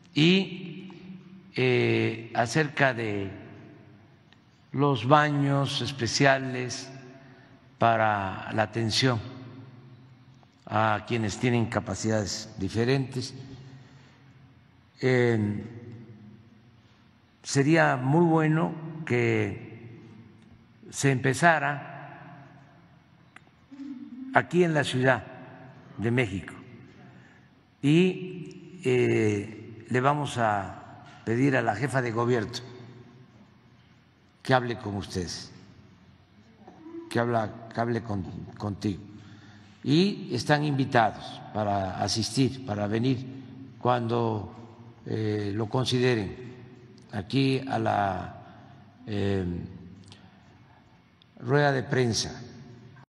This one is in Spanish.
y acerca de los baños especiales para la atención a quienes tienen capacidades diferentes. Sería muy bueno que se empezara aquí en la Ciudad de México y le vamos a pedir a la jefa de gobierno que hable con ustedes, que hable contigo. Y están invitados para asistir, para venir cuando lo consideren aquí a la rueda de prensa